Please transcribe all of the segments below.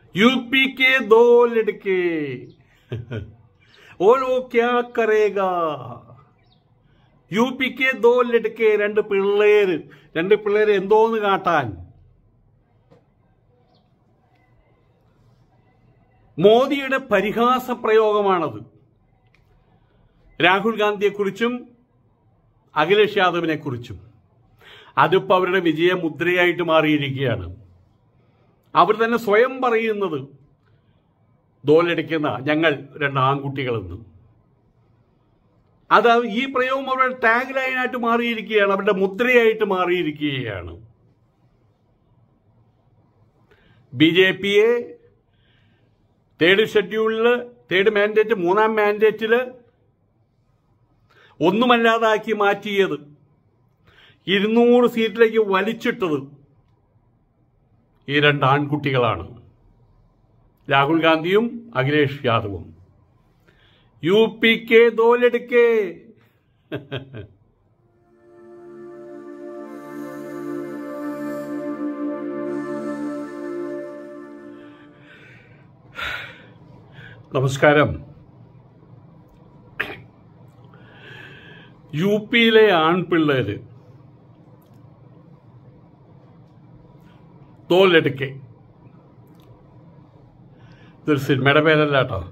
UP के दो लड़के वो लोग क्या करेगा यूपी के दो लड़के രണ്ട് പിള്ളേര് എന്തോന്ന് കാട്ടാൻ മോദിയുടെ പരിഹാസ പ്രയോഗമാണത് രാഹുൽ ഗാന്ധിയെക്കുറിച്ചും അഖിലേഷ് യാദവിനെക്കുറിച്ചും അതിപ്പോൾ അവരുടെ വിജയമുദ്രയായിട്ട് മാറിയിരിക്കുകയാണ് അവർ തന്നെ സ്വയം പറയുന്നത് ദോലടിക്കുന്ന ഞങ്ങൾ രണ്ട് ആൺകുട്ടികളെന്ന് അത് ഈ പ്രയോഗം അവരുടെ ടാഗ് ലൈനായിട്ട് മാറിയിരിക്കുകയാണ് അവരുടെ മുദ്രയായിട്ട് മാറിയിരിക്കുകയാണ് ബിജെപിയെ തേർഡ് ഷെഡ്യൂളില് തേർഡ് മാൻഡേറ്റ് മൂന്നാം മാൻഡേറ്റിൽ ഒന്നുമല്ലാതാക്കി മാറ്റിയത് 200 സീറ്റിലേക്ക് വലിച്ചിട്ടത് ഈ രണ്ട് ആൺകുട്ടികളാണ് രാഹുൽ ഗാന്ധിയും അഖിലേഷ് യാദവും यूपी के दो लड़के നമസ്കാരം യുപിയിലെ ആൺപിള്ളേര് ദോ ലഡ്കെ ഇതൊരു സിനിമയുടെ പേരല്ല കേട്ടോ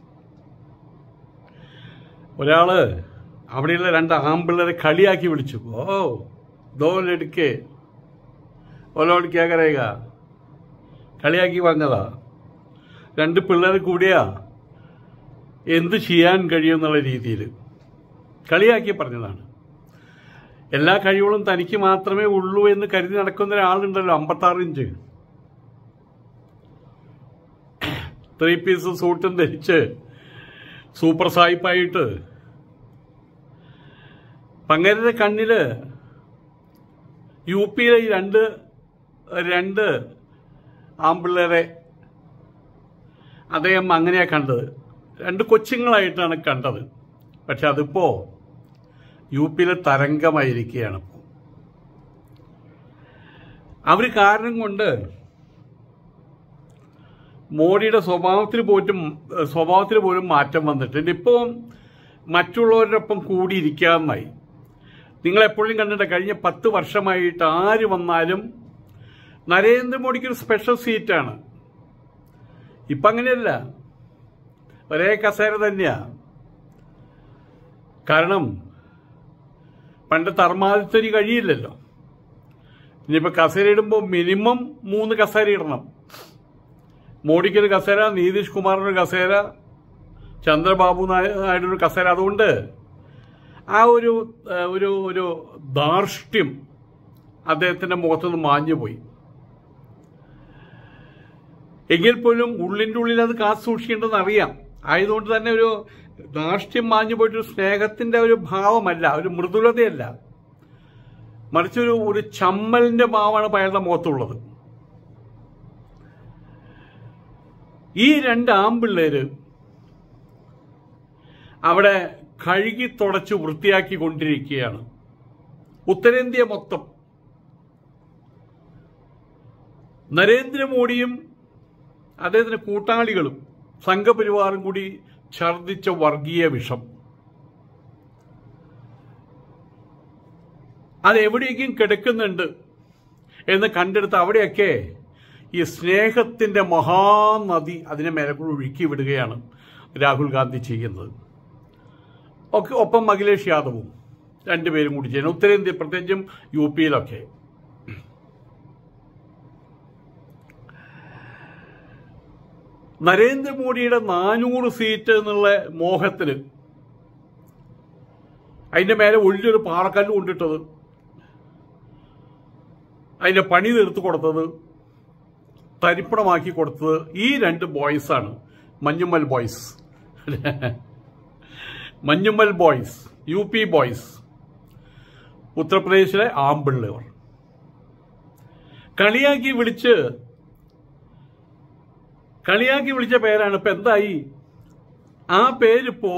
ഒരാള് അവിടെയുള്ള രണ്ട് ആൺപിള്ളേരെ കളിയാക്കി വിളിച്ചു ഓ ദോ ലഡ്കെ ഓലോട് ക്യാ കരേഗാ കളിയാക്കി പറഞ്ഞതാ രണ്ട് പിള്ളേർ കൂടിയാ എന്ത് ചെയ്യാൻ കഴിയുമെന്നുള്ള രീതിയിൽ കളിയാക്കി പറഞ്ഞതാണ് എല്ലാ കഴിവുകളും തനിക്ക് മാത്രമേ ഉള്ളൂ എന്ന് കരുതി നടക്കുന്ന ഒരാളുണ്ടല്ലോ 56 ഇഞ്ച് 3 പീസ് സൂട്ടും ധരിച്ച് സൂപ്പർ സായിപ്പായിട്ട് പങ്ങരുടെ കണ്ണില് യു പിയിലെ ഈ രണ്ട് ആൺപിള്ളേരെ അദ്ദേഹം അങ്ങനെയാ കണ്ടത് രണ്ട് കൊച്ചുങ്ങളായിട്ടാണ് കണ്ടത് പക്ഷെ അതിപ്പോ യു പിയിലെ തരംഗമായിരിക്കുകയാണ് അവർ കാരണം കൊണ്ട് മോഡിയുടെ സ്വഭാവത്തിൽ പോലും മാറ്റം വന്നിട്ടുണ്ട് ഇപ്പോൾ മറ്റുള്ളവരോടൊപ്പം കൂടിയിരിക്കാമെന്നായി നിങ്ങളെപ്പോഴും കണ്ടിട്ട് കഴിഞ്ഞ 10 വർഷമായിട്ട് ആര് വന്നാലും നരേന്ദ്രമോദിക്കൊരു സ്പെഷ്യൽ സീറ്റാണ് ഇപ്പം അങ്ങനെയല്ല ഒരേ കസേര തന്നെയാ കാരണം പണ്ട് തർമാതിരി കഴിയില്ലല്ലോ ഇനിയിപ്പോൾ കസേര ഇടുമ്പോൾ മിനിമം 3 കസേര ഇടണം മോഡിക്കൊരു കസേര നിതീഷ് കുമാറിനൊരു കസേര ചന്ദ്രബാബു നായിഡുവിനൊരു കസേര അതുകൊണ്ട് ആ ഒരു ധാർഷ്ട്യം അദ്ദേഹത്തിന്റെ മുഖത്തുനിന്ന് മാഞ്ഞുപോയി എങ്കിൽ പോലും ഉള്ളിൻ്റെ ഉള്ളിൽ അത് കാത്തു സൂക്ഷിക്കേണ്ടതെന്ന് അറിയാം ആയതുകൊണ്ട് തന്നെ ഒരു ധാർഷ്ട്യം മാഞ്ഞു പോയിട്ടൊരു സ്നേഹത്തിന്റെ ഒരു ഭാവമല്ല ഒരു മൃദുലതയല്ല മറിച്ചൊരു ചമ്മലിന്റെ ഭാവമാണ് അയാളുടെ മുഖത്തുള്ളത് ഈ രണ്ട് ആൺപിള്ളേര് അവിടെ കഴുകി തുടച്ച് വൃത്തിയാക്കി കൊണ്ടിരിക്കുകയാണ് ഉത്തരേന്ത്യ മൊത്തം നരേന്ദ്രമോദിയും അദ്ദേഹത്തിന്റെ കൂട്ടാളികളും സംഘപരിവാറും കൂടി ഛർദിച്ച വർഗീയ വിഷം അതെവിടേക്കും കിടക്കുന്നുണ്ട് എന്ന് കണ്ടെടുത്ത് അവിടെയൊക്കെ ഈ സ്നേഹത്തിന്റെ മഹാനദി അതിനെ മേലെ കൂടി ഒഴുക്കി വിടുകയാണ് രാഹുൽ ഗാന്ധി ചെയ്യുന്നത് ഒപ്പം അഖിലേഷ് യാദവും രണ്ടുപേരും കൂടി ചെയ്യുന്നു ഉത്തരേന്ത്യ പ്രത്യേകിച്ചും യു പിയിലൊക്കെ നരേന്ദ്രമോദിയുടെ 400 സീറ്റ് എന്നുള്ള മോഹത്തിന് അതിന്റെ മേലെ വലിയൊരു പാറക്കല്ല് കൊണ്ടിട്ടത് അതിന്റെ പണി തീർത്ത് കൊടുത്തത് തരിപ്പണമാക്കി കൊടുത്തത് ഈ രണ്ട് ബോയ്സാണ് Manjummel boys U P boys ഉത്തർപ്രദേശിലെ ആമ്പിള്ളവർ കളിയാക്കി വിളിച്ച പേരാണ് ഇപ്പൊ എന്തായി ആ പേരിപ്പോ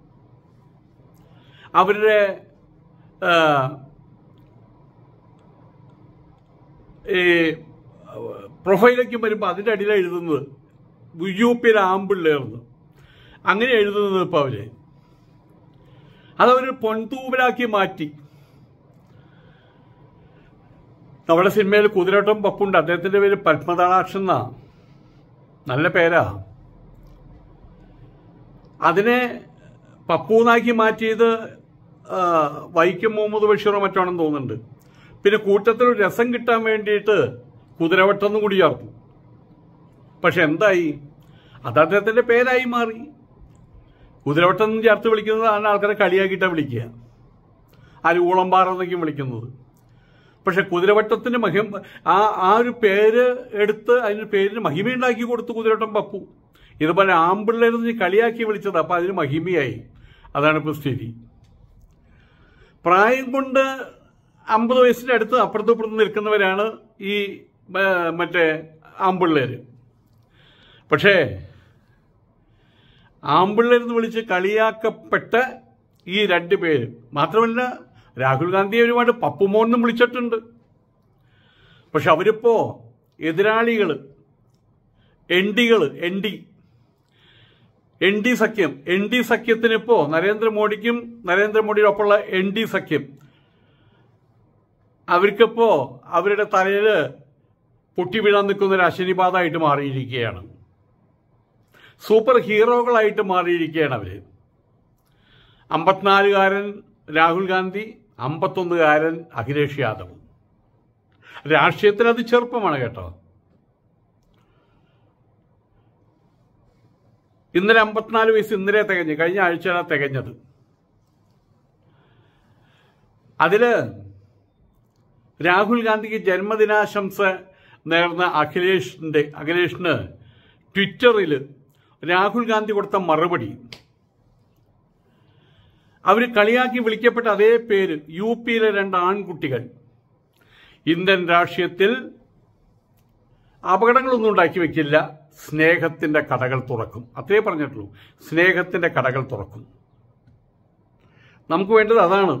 അവരുടെ ഈ പ്രൊഫൈലേക്ക് വരുമ്പോൾ അതിൻ്റെ അടിയിലാണ് എഴുതുന്നത് UP ആമ്പിള്ളേർന്ന് അങ്ങനെ എഴുതുന്നത് ഇപ്പോൾ അവര് അതവർ പൊൻതൂവലാക്കി മാറ്റി. നമ്മുടെ സിനിമയിൽ കുതിരവട്ടം പപ്പുണ്ട്, അദ്ദേഹത്തിന്റെ പേര് പത്മനാളാക്ഷൻ എന്നാ, നല്ല പേരാ. അതിനെ പപ്പൂന്നാക്കി മാറ്റിയത് വൈക്കം മുഹമ്മദ് ബഷീറോ മറ്റാണെന്ന് തോന്നുന്നുണ്ട്. പിന്നെ കൂട്ടത്തിൽ ഒരു രസം കിട്ടാൻ വേണ്ടിയിട്ട് കുതിരവട്ടം എന്നും കൂടി ചേർത്തു. പക്ഷെ എന്തായി, അത് അദ്ദേഹത്തിന്റെ പേരായി മാറി. കുതിരവട്ടം എന്ന് ചേർത്ത് വിളിക്കുന്നതാണ് ആൾക്കാരെ കളിയാക്കിയിട്ടാണ് വിളിക്കുക, ആര് ഊളംപാറ എന്നൊക്കെയും വിളിക്കുന്നത്. പക്ഷെ കുതിരവട്ടത്തിന് ആ ഒരു പേര് എടുത്ത് അതിന് പേരിന് മഹിമയുണ്ടാക്കി കൊടുത്തു കുതിരവട്ടം പപ്പു. ഇതുപോലെ ആമ്പിള്ളേരെന്ന് കളിയാക്കി വിളിച്ചത്, അപ്പൊ അതിന് മഹിമയായി. അതാണ് ഇപ്പോൾ സ്ഥിതി. പ്രായം കൊണ്ട് 50 വയസ്സിന്റെ അടുത്ത് അപ്പുറത്തും ഇപ്പുറത്തും നിൽക്കുന്നവരാണ് ഈ മറ്റേ ആമ്പിള്ളേര്. പക്ഷേ ആമ്പിള്ളേരെന്ന് വിളിച്ച് കളിയാക്കപ്പെട്ട ഈ 2 പേര് മാത്രമല്ല, രാഹുൽ ഗാന്ധിയെ ഒരുപാട് പപ്പുമോന്നും വിളിച്ചിട്ടുണ്ട്. പക്ഷെ അവരിപ്പോ എതിരാളികള് എൻ ഡി സഖ്യത്തിനിപ്പോ നരേന്ദ്രമോദിയുടെ ഒപ്പമുള്ള ND സഖ്യം അവർക്കിപ്പോ അവരുടെ തലയില് പൊട്ടി വീഴാൻ നിൽക്കുന്ന ഒരു അശനിപാതമായിട്ട് മാറിയിരിക്കുകയാണ്. സൂപ്പർ ഹീറോകളായിട്ട് മാറിയിരിക്കുകയാണ് അവര്. 54-കാരൻ രാഹുൽ ഗാന്ധി, 51-കാരൻ അഖിലേഷ് യാദവ്. രാഷ്ട്രീയത്തിൽ അത് ചെറുപ്പമാണ് കേട്ടോ. ഇന്നലെ 54 വയസ്സ് ഇന്നലെ തികഞ്ഞ്, കഴിഞ്ഞ ആഴ്ചയാണ് തികഞ്ഞത്. അതില് രാഹുൽ ഗാന്ധിക്ക് ജന്മദിനാശംസ നേർന്ന അഖിലേഷിന് ട്വിറ്ററിൽ രാഹുൽ ഗാന്ധി കൊടുത്ത മറുപടി, അവര് കളിയാക്കി വിളിക്കപ്പെട്ട അതേ പേര്, UPയിലെ 2 ആൺകുട്ടികൾ ഇന്ത്യൻ രാഷ്ട്രീയത്തിൽ അപകടങ്ങളൊന്നും ഉണ്ടാക്കി വെക്കില്ല, സ്നേഹത്തിന്റെ കടകൾ തുറക്കും. അത്രേ പറഞ്ഞിട്ടുള്ളൂ, സ്നേഹത്തിന്റെ കടകൾ തുറക്കും. നമുക്ക് വേണ്ടത് അതാണ്.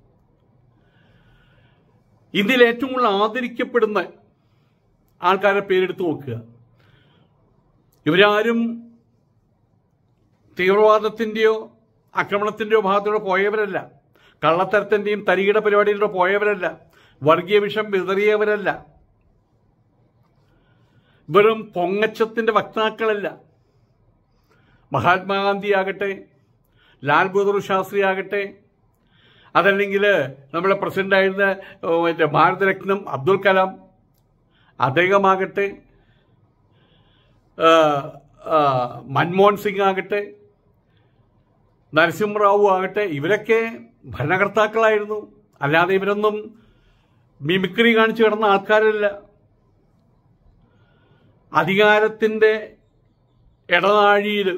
ഇന്ത്യയിൽ ഏറ്റവും കൂടുതൽ ആദരിക്കപ്പെടുന്ന ആൾക്കാരെ പേരെടുത്ത് നോക്കുക. ഇവരാരും തീവ്രവാദത്തിന്റെയോ ആക്രമണത്തിന്റെയോ ഭാഗത്തൂടെ പോയവരല്ല, കള്ളത്തരത്തിന്റെയും തരികിട പരിപാടിയിലൂടെ പോയവരല്ല, വർഗീയ വിഷം വിതറിയവരല്ല, വെറും പൊങ്ങച്ചത്തിന്റെ വക്താക്കളല്ല. മഹാത്മാഗാന്ധി ആകട്ടെ, ലാൽ ബഹദൂർ ശാസ്ത്രി ആകട്ടെ, അതല്ലെങ്കിൽ നമ്മുടെ പ്രസിഡന്റായിരുന്ന ഭാരതരത്നം അബ്ദുൽ കലാം അദ്ദേഹമാകട്ടെ, മൻമോഹൻ സിംഗ് ആകട്ടെ, നരസിംഹറാവു ആകട്ടെ, ഇവരൊക്കെ ഭരണകർത്താക്കളായിരുന്നു. അല്ലാതെ ഇവരൊന്നും മിമിക്രി കാണിച്ചു കിടന്ന ആൾക്കാരല്ല. അധികാരത്തിന്റെ ഇടനാഴിയിൽ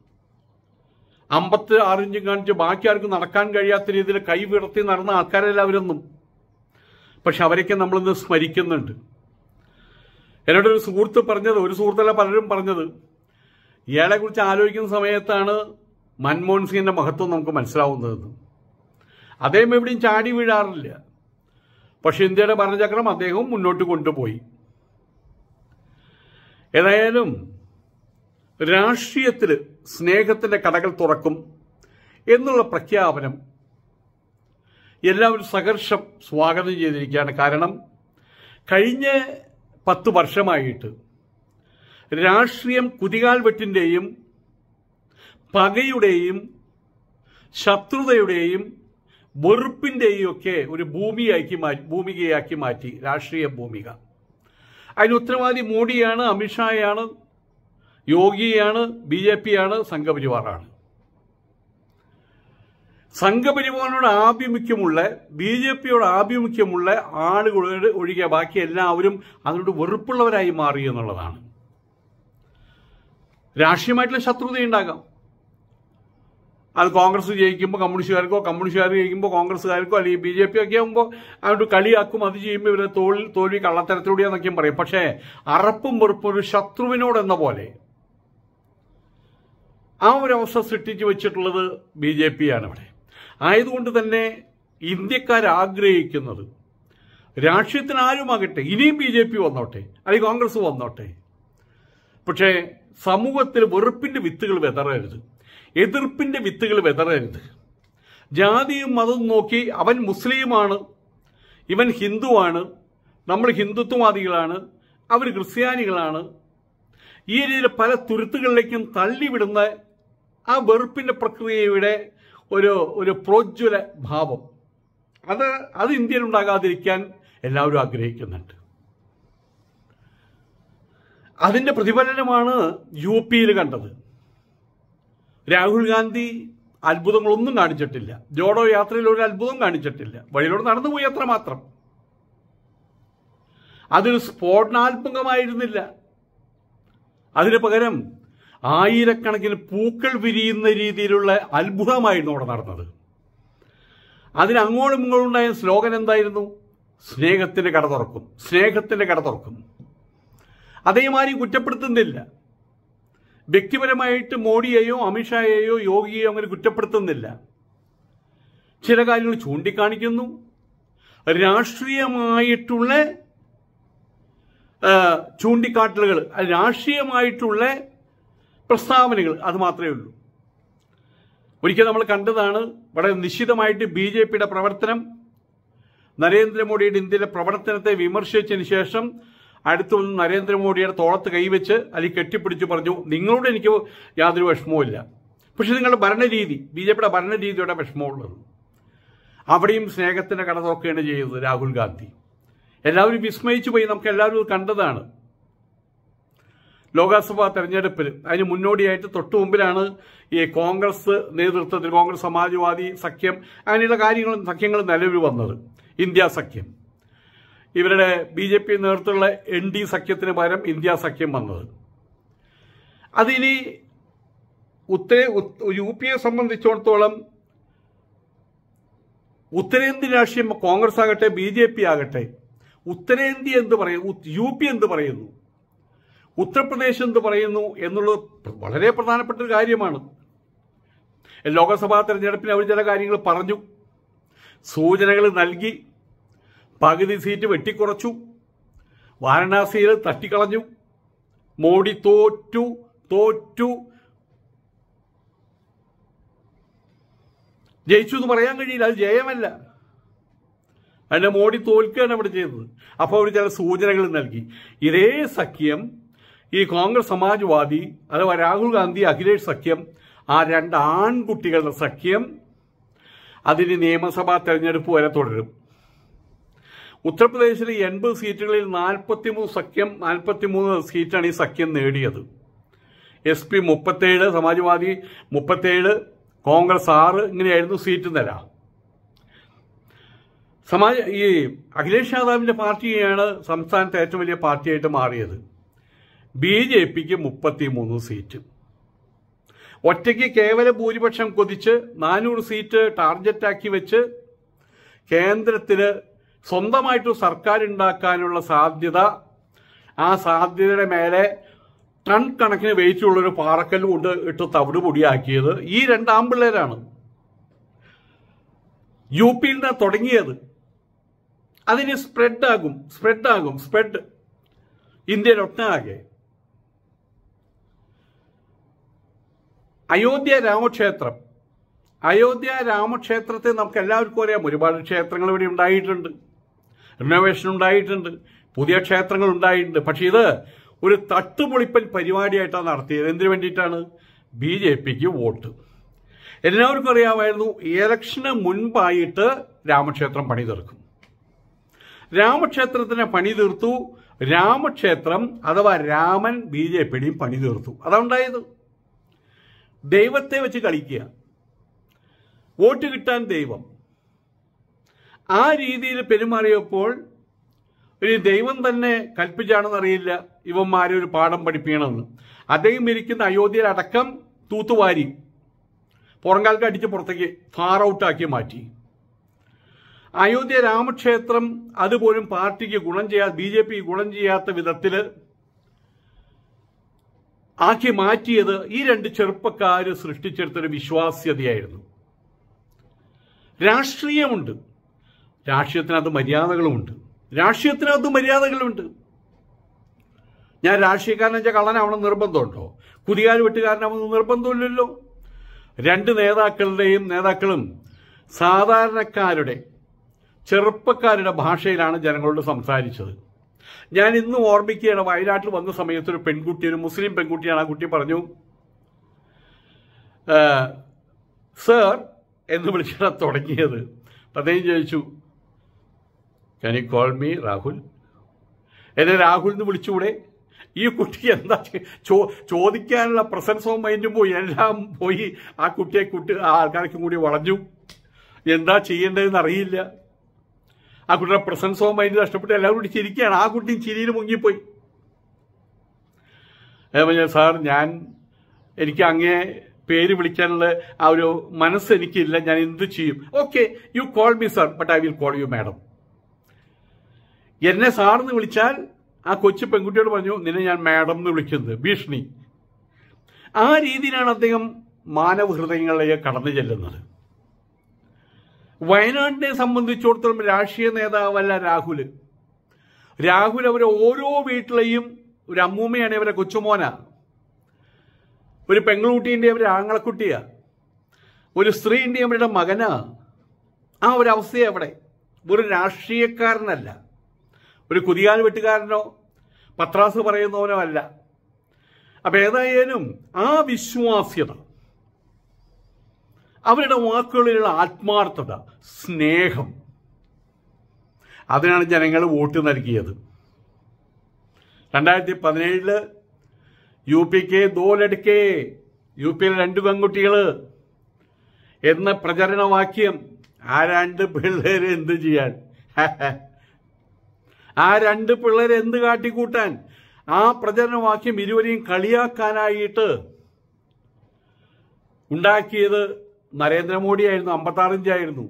56 ഇഞ്ചും കാണിച്ച് ബാക്കി ആർക്കും നടക്കാൻ കഴിയാത്ത രീതിയിൽ കൈ വിടർത്തി നടന്ന ആൾക്കാരല്ല അവരൊന്നും. പക്ഷെ അവരൊക്കെ നമ്മളിന്ന് സ്മരിക്കുന്നുണ്ട്. എന്നോടൊരു സുഹൃത്ത് പറഞ്ഞത്, ഒരു സുഹൃത്തല്ല പലരും പറഞ്ഞത്, ഇയാളെ കുറിച്ച് ആലോചിക്കുന്ന സമയത്താണ് മൻമോഹൻ സിംഗിന്റെ മഹത്വം നമുക്ക് മനസ്സിലാവുന്നത്. അദ്ദേഹം എവിടെയും ചാടി വീഴാറില്ല, പക്ഷെ ഇന്ത്യയുടെ ഭരണചക്രം അദ്ദേഹവും മുന്നോട്ട് കൊണ്ടുപോയി. ഏതായാലും രാഷ്ട്രീയത്തിൽ സ്നേഹത്തിന്റെ കടകൾ തുറക്കും എന്നുള്ള പ്രഖ്യാപനം എല്ലാവരും സഹർഷം സ്വാഗതം ചെയ്തിരിക്കുകയാണ്. കാരണം കഴിഞ്ഞ 10 വർഷമായിട്ട് രാഷ്ട്രീയം കുതികാൽ വെട്ടിന്റെയും പകയുടെയും ശത്രുതയുടെയും വെറുപ്പിന്റെയും ഒക്കെ ഒരു ഭൂമികയാക്കി മാറ്റി രാഷ്ട്രീയ ഭൂമിക. അതിന് ഉത്തരവാദി മോഡിയാണ്, അമിത്ഷായാണ്, യോഗിയാണ്, BJP ആണ്, സംഘപരിവാറാണ്. സംഘപരിവാറിനോട് ആഭിമുഖ്യമുള്ള, BJPയോട് ആഭിമുഖ്യമുള്ള ആളുകളോട് ഒഴികെ ബാക്കി എല്ലാവരും അതിനോട് വെറുപ്പുള്ളവരായി മാറി എന്നുള്ളതാണ്. രാഷ്ട്രീയമായിട്ടുള്ള ശത്രുതയുണ്ടാകാം. അത് കോൺഗ്രസ് ജയിക്കുമ്പോൾ കമ്മ്യൂണിസ്റ്റുകാർക്കോ, കമ്മ്യൂണിസ്റ്റുകാർ ജയിക്കുമ്പോൾ കോൺഗ്രസ്സുകാർക്കോ, അല്ലെങ്കിൽ BJP ഒക്കെ ആകുമ്പോൾ അവരുടെ കളിയാക്കും. അത് ചെയ്യുമ്പോൾ ഇവരെ തോൽവി കള്ളത്തരത്തിലൂടെയാന്നൊക്കെയും പറയും. പക്ഷേ അറപ്പും വെറുപ്പും ഒരു ശത്രുവിനോടെന്ന പോലെ ആ ഒരു അവസ്ഥ സൃഷ്ടിച്ചു വെച്ചിട്ടുള്ളത് BJP ആണ് ഇവിടെ. ആയതുകൊണ്ട് തന്നെ ഇന്ത്യക്കാർ ആഗ്രഹിക്കുന്നത്, രാഷ്ട്രീയത്തിന് ആരുമാകട്ടെ, ഇനിയും BJP വന്നോട്ടെ, അല്ലെങ്കിൽ കോൺഗ്രസ് വന്നോട്ടെ, പക്ഷേ സമൂഹത്തിൽ വെറുപ്പിന്റെ വിത്തുകൾ വിതറരുത്, എതിർപ്പിന്റെ വിത്തുകൾ വിതറരുത്. ജാതിയും മതവും നോക്കി അവൻ മുസ്ലിമാണ്, ഇവൻ ഹിന്ദുവാണ്, നമ്മൾ ഹിന്ദുത്വവാദികളാണ്, അവർ ക്രിസ്ത്യാനികളാണ്, ഈ രീതിയിൽ പല തുരുത്തുകളിലേക്കും തള്ളിവിടുന്ന ആ വെറുപ്പിന്റെ പ്രക്രിയയുടെ ഒരു പ്രോജ്വല ഭാവം അത് ഇന്ത്യയിൽ ഉണ്ടാകാതിരിക്കാൻ എല്ലാവരും ആഗ്രഹിക്കുന്നുണ്ട്. അതിന്റെ പ്രതിഫലനമാണ് UP-യിൽ കണ്ടത്. രാഹുൽ ഗാന്ധി അത്ഭുതങ്ങളൊന്നും കാണിച്ചിട്ടില്ല. ജോഡോ യാത്രയിൽ ഒരു അത്ഭുതം കാണിച്ചിട്ടില്ല. വഴിയിലൂടെ നടന്നുപോയി അത്ര മാത്രം. അതൊരു സ്ഫോടനാത്മകമായിരുന്നില്ല. അതിന് പകരം ആയിരക്കണക്കിന് പൂക്കൾ വിരിയുന്ന രീതിയിലുള്ള അത്ഭുതമായിരുന്നു അവിടെ നടന്നത്. അതിന് അങ്ങോട്ടും ഇങ്ങോട്ടും ഉണ്ടായ സ്ലോഗൻ എന്തായിരുന്നു? സ്നേഹത്തിന്റെ കട തുറക്കും, സ്നേഹത്തിന്റെ കട തുറക്കും. അതേമാതിരി കുറ്റപ്പെടുത്തുന്നില്ല. വ്യക്തിപരമായിട്ട് മോഡിയെയോ അമിത്ഷായെയോ യോഗിയെയോ അങ്ങനെ കുറ്റപ്പെടുത്തുന്നില്ല. ചില കാര്യങ്ങൾ ചൂണ്ടിക്കാണിക്കുന്നു. രാഷ്ട്രീയമായിട്ടുള്ള ചൂണ്ടിക്കാട്ടലുകൾ, രാഷ്ട്രീയമായിട്ടുള്ള പ്രസ്താവനകൾ, അത് മാത്രമേ ഉള്ളൂ. ഒരിക്കൽ നമ്മൾ കണ്ടതാണ് വളരെ നിശ്ചിതമായിട്ട് BJP-യുടെ പ്രവർത്തനം, നരേന്ദ്രമോദിയുടെ ഇന്ത്യയിലെ പ്രവർത്തനത്തെ വിമർശിച്ചതിന് ശേഷം അടുത്തു വന്ന് നരേന്ദ്രമോദിയുടെ തോളത്ത് കൈവച്ച് അല്ലെങ്കിൽ കെട്ടിപ്പിടിച്ച് പറഞ്ഞു, നിങ്ങളോട് എനിക്ക് യാതൊരു വിഷമവുമില്ല, പക്ഷെ നിങ്ങളുടെ ഭരണരീതി, BJP-യുടെ ഭരണരീതിയുടെ വിഷമമുള്ളത്. അവിടെയും സ്നേഹത്തിന്റെ കട തുറക്കുകയാണ് ചെയ്തത് രാഹുൽ ഗാന്ധി. എല്ലാവരും വിസ്മയിച്ചു പോയി. നമുക്ക് എല്ലാവരും കണ്ടതാണ്. ലോക്സഭാ തെരഞ്ഞെടുപ്പിൽ അതിന് മുന്നോടിയായിട്ട് തൊട്ടു മുമ്പിലാണ് ഈ കോൺഗ്രസ് നേതൃത്വത്തിൽ കോൺഗ്രസ് സമാജ്വാദി സഖ്യം അങ്ങനെയുള്ള സഖ്യങ്ങൾ നിലവിൽ വന്നത്. ഇന്ത്യ സഖ്യം, ഇവരുടെ BJP നേതൃത്വമുള്ള ND സഖ്യത്തിന് പകരം ഇന്ത്യ സഖ്യം വന്നത്. അതിനി UP-യെ സംബന്ധിച്ചിടത്തോളം ഉത്തരേന്ത്യൻ രാഷ്ട്രീയം കോൺഗ്രസ് ആകട്ടെ BJP ആകട്ടെ, ഉത്തരേന്ത്യ എന്ത് പറയുന്നു, UP എന്ത് പറയുന്നു, ഉത്തർപ്രദേശ് എന്ത് പറയുന്നു എന്നുള്ളത് വളരെ പ്രധാനപ്പെട്ട ഒരു കാര്യമാണ്. ലോക്സഭാ തെരഞ്ഞെടുപ്പിന് അവർ ചില കാര്യങ്ങൾ പറഞ്ഞു, സൂചനകൾ നൽകി, പകുതി സീറ്റ് വെട്ടിക്കുറച്ചു, വാരണാസിയിൽ തട്ടിക്കളഞ്ഞു, മോഡി തോറ്റു ജയിച്ചു എന്ന് പറയാൻ കഴിയില്ല. അത് ജയമല്ല, അതിന്റെ മോഡി തോൽക്കുകയാണ് അവിടെ ചെയ്തത്. അപ്പോൾ അവർ ചില സൂചനകൾ നൽകി. ഇതേ സഖ്യം ഈ കോൺഗ്രസ് സമാജ്വാദി അഥവാ രാഹുൽ ഗാന്ധി അഖിലേഷ് സഖ്യം, ആ രണ്ട് ആൺകുട്ടികളുടെ സഖ്യം അതിന് നിയമസഭാ തെരഞ്ഞെടുപ്പ് വരെ തുടരും. ഉത്തർപ്രദേശിലെ 80 സീറ്റുകളിൽ 43 സീറ്റാണ് ഈ സഖ്യം നേടിയത്. SP 37, സമാജ്വാദി 37, കോൺഗ്രസ് 6, ഇങ്ങനെയായിരുന്നു സീറ്റ് നില. ഈ അഖിലേഷ് യാദവിന്റെ പാർട്ടിയാണ് സംസ്ഥാനത്തെ ഏറ്റവും വലിയ പാർട്ടിയായിട്ട് മാറിയത്. BJP-ക്ക് 33 സീറ്റ്. ഒറ്റയ്ക്ക് കേവല ഭൂരിപക്ഷം കൊതിച്ച് 400 സീറ്റ് ടാർഗറ്റാക്കി വെച്ച് കേന്ദ്രത്തിന് സ്വന്തമായിട്ട് സർക്കാർ ഉണ്ടാക്കാനുള്ള സാധ്യത, ആ സാധ്യതയുടെ മേലെ ടൺ കണക്കിന് വെയിറ്റുള്ളൊരു പാറക്കല്ല് കൊണ്ട് ഇട്ട് തവിട് പൊടിയാക്കിയത് ഈ രണ്ട് ആൺപിള്ളേരാണ്. UP-യിൽ നിന്ന് തുടങ്ങിയത് അതിന് സ്പ്രെഡ് ഇന്ത്യയിലൊട്ടാകെ. അയോധ്യ രാമക്ഷേത്രത്തെ നമുക്ക് എല്ലാവർക്കും അറിയാം. ഒരുപാട് ക്ഷേത്രങ്ങൾ ഇവിടെ ഉണ്ടായിട്ടുണ്ട്, റിനോവേഷൻ ഉണ്ടായിട്ടുണ്ട്, പുതിയ ക്ഷേത്രങ്ങൾ ഉണ്ടായിട്ടുണ്ട്. പക്ഷെ ഇത് ഒരു തട്ടുപൊളിപ്പൻ പരിപാടിയായിട്ടാണ് നടത്തിയത്. എന്തിനു വേണ്ടിയിട്ടാണ്? BJP-ക്ക് വോട്ട്. എല്ലാവർക്കും അറിയാമായിരുന്നു ഇലക്ഷന് മുൻപായിട്ട് രാമക്ഷേത്രം പണി തീർക്കും. രാമക്ഷേത്രത്തിന് പണി തീർത്തു. രാമക്ഷേത്രം അഥവാ രാമൻ BJP-യുടെയും പണി തീർത്തു. അതുണ്ടായത് ദൈവത്തെ വെച്ച് കളിക്കുക, വോട്ട് കിട്ടാൻ ദൈവം. ആ രീതിയിൽ പെരുമാറിയപ്പോൾ ഒരു ദൈവം തന്നെ കൽപ്പിച്ചാണെന്നറിയില്ല ഇവന്മാരെ ഒരു പാഠം പഠിപ്പിക്കണമെന്ന്. അദ്ദേഹം ഇരിക്കുന്ന അയോധ്യയിലടക്കം തൂത്തുവാരി പുറംകാൽക്ക് അടിച്ച് പുറത്തേക്ക് ഫാർ ഔട്ടാക്കി മാറ്റി. അയോധ്യ രാമക്ഷേത്രം അതുപോലും പാർട്ടിക്ക് BJP ഗുണം ചെയ്യാത്ത വിധത്തിൽ ആക്കി മാറ്റിയത് ഈ രണ്ട് ചെറുപ്പക്കാർ സൃഷ്ടിച്ചെടുത്തൊരു വിശ്വാസ്യതയായിരുന്നു. രാഷ്ട്രീയമുണ്ട്, രാഷ്ട്രീയത്തിനകത്ത് മര്യാദകളുമുണ്ട്. ഞാൻ രാഷ്ട്രീയക്കാരനെ വെച്ചാൽ കള്ളനാവണം നിർബന്ധമുണ്ടോ? കുതികാൽ വെട്ടുകാരനാവുന്ന നിർബന്ധമില്ലല്ലോ. രണ്ട് നേതാക്കളും സാധാരണക്കാരുടെ ചെറുപ്പക്കാരുടെ ഭാഷയിലാണ് ജനങ്ങളോട് സംസാരിച്ചത്. ഞാൻ ഇന്നും ഓർമ്മിക്കുകയാണ്, വയനാട്ടിൽ വന്ന സമയത്ത് ഒരു പെൺകുട്ടി, ഒരു മുസ്ലിം പെൺകുട്ടിയാണ്. ആ കുട്ടി പറഞ്ഞു, സർ എന്ന് വിളിച്ചിട്ടാണ് തുടങ്ങിയത്. അദ്ദേഹം ചോദിച്ചു, can you call me Rahul? എന്നെ രാഹുൽ എന്ന് വിളിച്ചുകൂടെ? ഈ കുട്ടിക്ക് എന്താ ചോദിക്കാനുള്ള പ്രസൻസ് ഓഫ് മൈൻഡും പോയി, എല്ലാം പോയി. ആ ആൾക്കാർക്കും കൂടി വളഞ്ഞു. എന്താ ചെയ്യേണ്ടതെന്ന് അറിയില്ല. ആ കുട്ടിയുടെ പ്രസൻസ് ഓഫ് മൈൻഡ് നഷ്ടപ്പെട്ട് എല്ലാവരും കൂടി ചിരിക്കുകയാണ്. ആ കുട്ടിയും ചിരിയിൽ മുങ്ങിപ്പോയി. സാർ, എനിക്ക് അങ്ങേ പേര് വിളിക്കാനുള്ള ആ ഒരു മനസ്സ് എനിക്കില്ല, ഞാൻ എന്ത് ചെയ്യും? Okay, you call me sir, but I will call you madam. എന്നെ സാറെന്ന് വിളിച്ചാൽ ആ കൊച്ചു പെൺകുട്ടിയോട് പറഞ്ഞു, നിന്നെ ഞാൻ മാഡം എന്ന് വിളിക്കുന്നത്. ഭീഷണി. ആ രീതിയിലാണ് അദ്ദേഹം മാനവ ഹൃദയങ്ങളിലേക്ക് കടന്നു ചെല്ലുന്നത്. വയനാടിനെ സംബന്ധിച്ചിടത്തോളം രാഷ്ട്രീയ നേതാവല്ല രാഹുൽ. അവരെ ഓരോ വീട്ടിലെയും ഒരു അമ്മൂമ്മയാണ്, അവരെ കൊച്ചുമോനാ. ഒരു പെൺകുട്ടീൻ്റെ അവരുടെ ആങ്ങളക്കുട്ടിയാ. ഒരു സ്ത്രീൻ്റെ അവരുടെ മകനാ. ആ ഒരു അവസ്ഥയെ അവിടെ. ഒരു രാഷ്ട്രീയക്കാരനല്ല, ഒരു കുതികാൽ വെട്ടുകാരനോ പത്രാസ് പറയുന്നവനോ അല്ല. അപ്പം ഏതായാലും ആ വിശ്വാസ്യത, അവരുടെ വാക്കുകളിലുള്ള ആത്മാർത്ഥത, സ്നേഹം, അതിനാണ് ജനങ്ങൾ വോട്ട് നൽകിയത്. 2017 യു പിക്ക് 2 ലഡ്കെ, യു പിയിൽ 2 പെൺകുട്ടികൾ എന്ന പ്രചരണവാക്യം. ആ 2 പിള്ളേര് എന്ത് ചെയ്യാൻ? ആ 2 പിള്ളേരെ എന്ത് കാട്ടിക്കൂട്ടാൻ? ആ പ്രചരണവാക്യം ഇരുവരെയും കളിയാക്കാനായിട്ട് ഉണ്ടാക്കിയത് നരേന്ദ്രമോദിയായിരുന്നു. 56 ഇഞ്ചായിരുന്നു.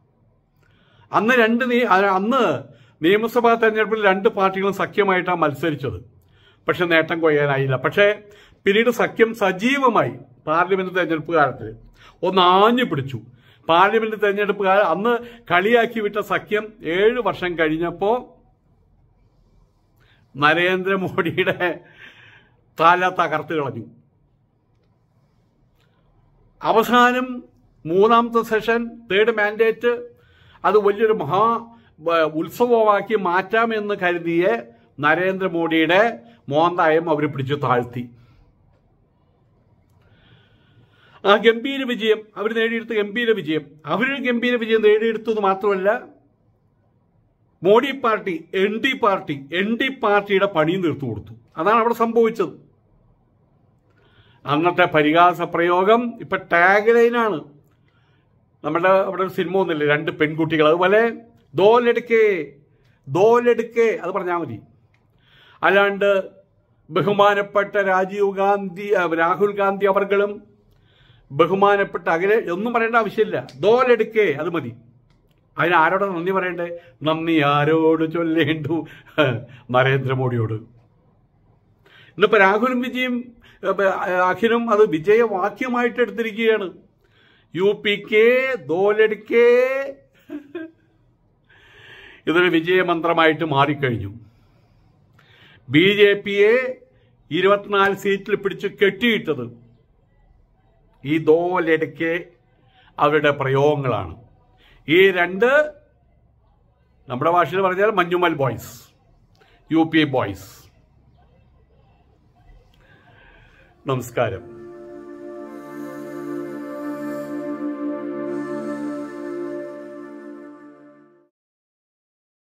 അന്ന് നിയമസഭാ തെരഞ്ഞെടുപ്പിൽ 2 പാർട്ടികളും സഖ്യമായിട്ടാണ് മത്സരിച്ചത്. പക്ഷെ നേട്ടം കൊയ്യാനായില്ല. പക്ഷേ പിന്നീട് സഖ്യം സജീവമായി. പാർലമെന്റ് തെരഞ്ഞെടുപ്പ് കാലത്ത് ഒന്ന് ആഞ്ഞു പിടിച്ചു. പാർലമെന്റ് തെരഞ്ഞെടുപ്പ് അന്ന് കളിയാക്കി വിട്ട സഖ്യം 7 വർഷം കഴിഞ്ഞപ്പോൾ നരേന്ദ്രമോദിയുടെ തല തകർത്ത് കളഞ്ഞു. അവസാനം 3ാമത്തെ സെഷൻ, 3rd മാൻഡേറ്റ്, അത് വലിയൊരു ഉത്സവമാക്കി മാറ്റാമെന്ന് കരുതിയ നരേന്ദ്രമോദിയുടെ മോന്തായം അവർ പിടിച്ചു താഴ്ത്തി. ആ ഗംഭീര വിജയം അവർ നേടിയെടുത്ത അവരൊരു ഗംഭീര വിജയം നേടിയെടുത്തത് മാത്രമല്ല, മോഡി പാർട്ടി എൻ ഡി പാർട്ടിയുടെ പണി തീർത്തു കൊടുത്തു. അതാണ് അവിടെ സംഭവിച്ചത്. അന്നത്തെ പരിഹാസ പ്രയോഗം ഇപ്പൊ ടാഗ് ലൈനാണ്. നമ്മുടെ അവിടെ ഒരു സിനിമ ഒന്നുമില്ലേ, 2 പെൺകുട്ടികൾ, അതുപോലെ ദോ ലഡ്കെ അത് പറഞ്ഞാൽ മതി. അല്ലാണ്ട് ബഹുമാനപ്പെട്ട രാഹുൽ ഗാന്ധി അവർകളും ബഹുമാനപ്പെട്ട ഒന്നും പറയേണ്ട ആവശ്യമില്ല. ദോ ലഡ്കെ അത് മതി. അതിന് ആരോട് നന്ദി പറയണ്ടേ? നന്ദി ആരോട് ചൊല്ലേണ്ടു? നരേന്ദ്രമോദിയോട്. ഇന്നിപ്പോ രാഹുലും അഖിലും അത് വിജയവാക്യമായിട്ട് എടുത്തിരിക്കുകയാണ്. യുപിക്ക് 2 ലഡ്കെ ഇതൊരു വിജയമന്ത്രമായിട്ട് മാറിക്കഴിഞ്ഞു. BJPയെ 24 സീറ്റിൽ പിടിച്ച് കെട്ടിയിട്ടത് ഈ 2 ലഡ്കെ അവരുടെ പ്രയോഗങ്ങളാണ്. ഈ 2 നമ്മുടെ ഭാഷയിൽ പറഞ്ഞാൽ മഞ്ഞുമൽ ബോയ്സ്, UP ബോയ്സ്. നമസ്കാരം.